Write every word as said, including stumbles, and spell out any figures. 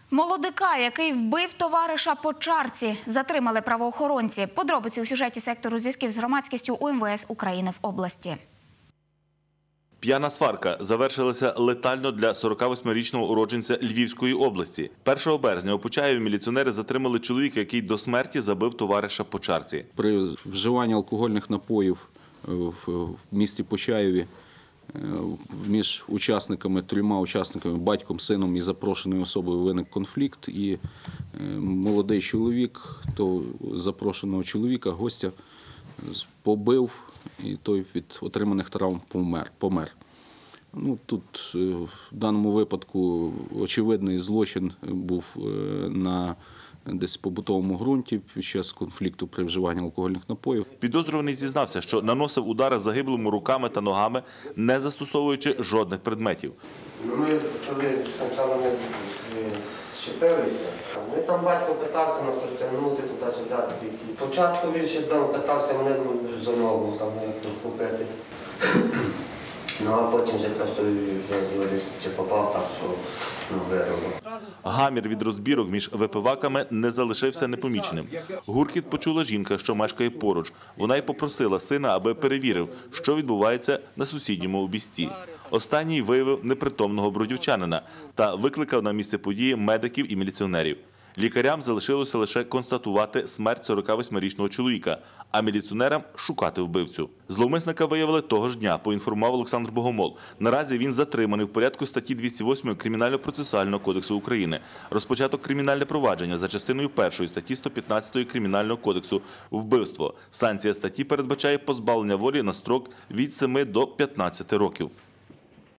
Молодика, який вбив товариша по чарці, затримали правоохоронці. Подробиці у сюжеті сектору зв'язків з громадськістю у ем ве ес України в області. П'яна сварка завершилася летально для сорокавосьмирічного уродженця Львівської області. першого березня у Почаєві міліціонери затримали чоловіка, який до смерті забив товариша по чарці. При вживанні алкогольних напоїв в місті Почаєві між учасниками, трьома учасниками, батьком, сином і запрошеною особою виник конфлікт. І молодий чоловік, то запрошеного чоловіка, гостя, побив, і той від отриманих травм помер. помер. Ну, тут в даному випадку очевидний злочин був на десь побутовому ґрунті під час конфлікту при вживанні алкогольних напоїв. Підозрюваний зізнався, що наносив удари загиблому руками та ногами, не застосовуючи жодних предметів. Ми коли спочатку ми щепилися, ну, там батько питався нас розтягнути туди-сюди. Спочатку він ще там питався мене за ногу там, купити. Ну, а потім вже просто його десь чи попав так, що ну, виробив. Гамір від розбірок між випиваками не залишився непоміченим. Гуркіт почула жінка, що мешкає поруч. Вона й попросила сина, аби перевірив, що відбувається на сусідньому обійсті. Останній виявив непритомного бродівчанина та викликав на місце події медиків і міліціонерів. Лікарям залишилося лише констатувати смерть сорокавосьмирічного чоловіка, а міліціонерам – шукати вбивцю. Зловмисника виявили того ж дня, поінформував Олександр Богомол. Наразі він затриманий в порядку статті двісті восьмої Кримінально-процесуального кодексу України. Розпочато кримінальне провадження за частиною першої статті сто п'ятнадцятої Кримінального кодексу «Вбивство». Санкція статті передбачає позбавлення волі на строк від семи до п'ятнадцяти років.